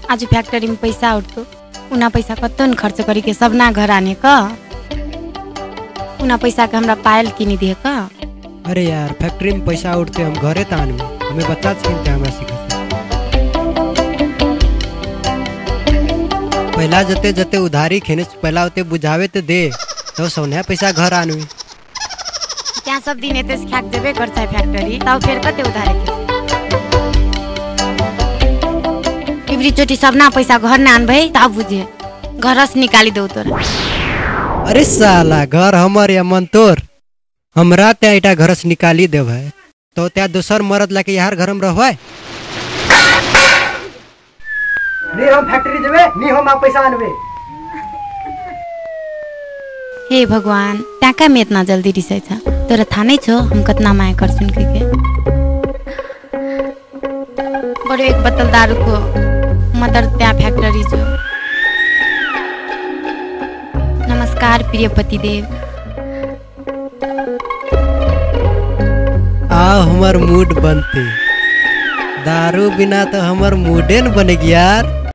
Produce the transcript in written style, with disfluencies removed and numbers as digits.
आज फैक्ट्री में पैसा उठतो उना पैसा कतो न खर्च करी के सब ना घर आने का उना पैसा के हमरा पायल किनी दे का। अरे यार फैक्ट्री में पैसा उठते हम घरे तान में हमें बच्चा छीनते हमरा सिखा पहला जते जते उधारी खेने से पहला होते बुझावे ते दे तो सोने पैसा घर आनवी क्या सब दिन एते खाक देबे करता है फैक्ट्री तब फिर कते उधारे के इबरी चोटी सब ना पैसा घर ना आनबे तब बुझे घर से निकाली दो तोरा। अरे साला घर हमर या मन तोर हमरा ते इटा घर से निकाली देव है तो त्या दोसर मरद लाके यार घर में रहवे नहीं हम फैक्ट्री देबे नहीं हम पैसा आनबे। हे भगवान टाका में इतना जल्दी रिसाई छ तोरा था नहीं छो हम कितना माया कर सुन के बड़े एक बोतल दारू को मदर त्या फैक्ट्री जो। नमस्कार प्रिय पतिदेव। आ हमार मूड बनते दारू बिना तो हमार मूडे न बने यार।